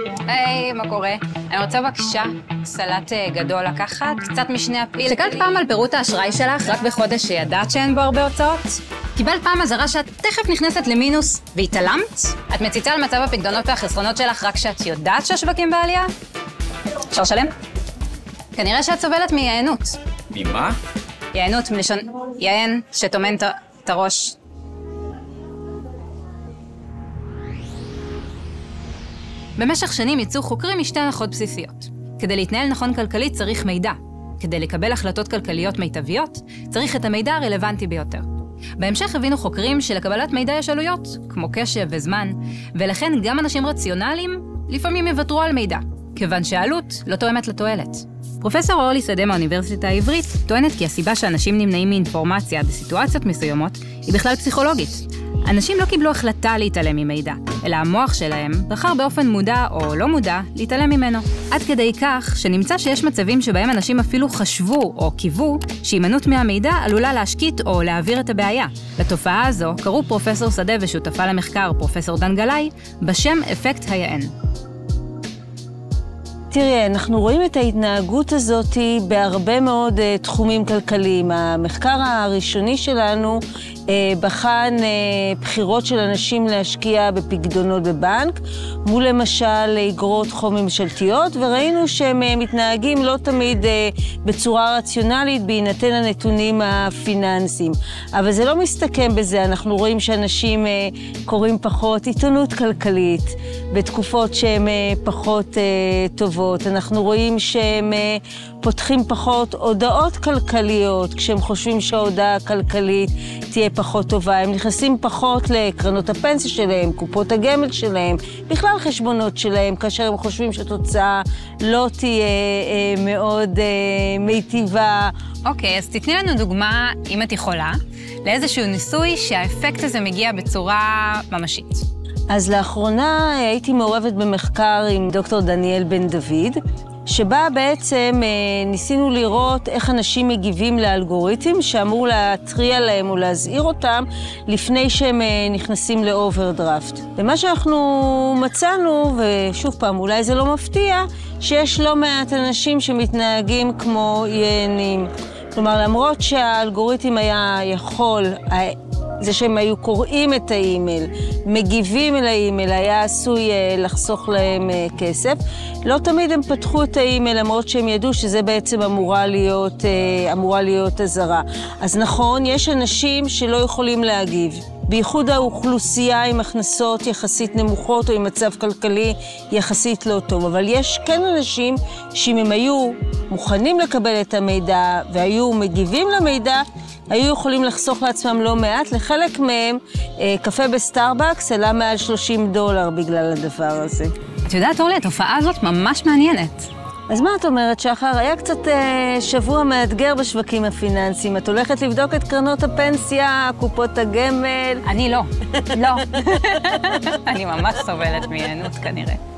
היי, מה קורה? אני רוצה בבקשה סלט גדול לקחת, קצת משני הפיל. הסתכלת פעם על פירוט האשראי שלך רק בחודש שידעת שאין בו הרבה הוצאות? קיבלת פעם אזהרה שאת תכף נכנסת למינוס והתעלמת? את מציצה על מצב הפקדונות והחסרונות שלך רק שאת יודעת שהשווקים בעלייה? אפשר לשלם? כנראה שאת סובלת מיענות. ממה? יענות מלשון יען שטומן את הראש. במשך שנים יצאו חוקרים משתי הנחות בסיסיות. כדי להתנהל נכון כלכלית צריך מידע. כדי לקבל החלטות כלכליות מיטביות, צריך את המידע הרלוונטי ביותר. בהמשך הבינו חוקרים שלקבלת מידע יש עלויות, כמו קשב וזמן, ולכן גם אנשים רציונליים לפעמים יוותרו על מידע, כיוון שהעלות לא תואמת לתועלת. פרופסור אורלי שדה מהאוניברסיטה העברית טוענת כי הסיבה שאנשים נמנעים מאינפורמציה בסיטואציות מסוימות היא בכלל פסיכולוגית. אנשים לא קיבלו החלטה להתעלם ממידע, אלא המוח שלהם בחר באופן מודע או לא מודע להתעלם ממנו. עד כדי כך שנמצא שיש מצבים שבהם אנשים אפילו חשבו או קיוו שהימנעות מהמידע עלולה להשקיט או להעביר את הבעיה. לתופעה הזו קראו פרופסור שדה ושותפה למחקר פרופסור דן גלאי בשם אפקט היען. תראי, אנחנו רואים את ההתנהגות הזאת בהרבה מאוד תחומים כלכליים. המחקר הראשוני שלנו בחן בחירות של אנשים להשקיע בפקדונות בבנק, מול למשל אגרות חוב ממשלתיות, וראינו שהם מתנהגים לא תמיד בצורה רציונלית בהינתן הנתונים הפיננסיים. אבל זה לא מסתכם בזה, אנחנו רואים שאנשים קוראים פחות עיתונות כלכלית, בתקופות שהן פחות טובות. אנחנו רואים שהם פותחים פחות הודעות כלכליות, כשהם חושבים שההודעה הכלכלית תהיה פחות טובה. הם נכנסים פחות לקרנות הפנסיה שלהם, קופות הגמל שלהם, בכלל חשבונות שלהם, כאשר הם חושבים שהתוצאה לא תהיה מאוד מיטיבה. אוקיי, אז תתני לנו דוגמה, אם את יכולה, לאיזשהו ניסוי שהאפקט הזה מגיע בצורה ממשית. אז לאחרונה הייתי מעורבת במחקר עם דוקטור דניאל בן דוד, שבה בעצם ניסינו לראות איך אנשים מגיבים לאלגוריתם שאמור להתריע להם או להזהיר אותם לפני שהם נכנסים לאוברדרפט. ומה שאנחנו מצאנו, ושוב פעם, אולי זה לא מפתיע, שיש לא מעט אנשים שמתנהגים כמו יענים. כלומר, למרות שהאלגוריתם היה יכול, זה שהם היו קוראים את האימייל, מגיבים אל האימייל, היה עשוי לחסוך להם כסף. לא תמיד הם פתחו את האימייל, למרות שהם ידעו שזה בעצם אמורה להיות אזהרה. אז נכון, יש אנשים שלא יכולים להגיב. בייחוד האוכלוסייה עם הכנסות יחסית נמוכות או עם מצב כלכלי יחסית לא טוב. אבל יש כן אנשים שאם הם היו מוכנים לקבל את המידע והיו מגיבים למידע, היו יכולים לחסוך לעצמם לא מעט. לחלק מהם קפה בסטארבקס עלה מעל $30 בגלל הדבר הזה. את יודעת, אורלי, התופעה הזאת ממש מעניינת. אז מה את אומרת, שחר? היה קצת שבוע מאתגר בשווקים הפיננסיים. את הולכת לבדוק את קרנות הפנסיה, קופות הגמל? אני לא. לא. אני ממש סובלת מעיינות כנראה.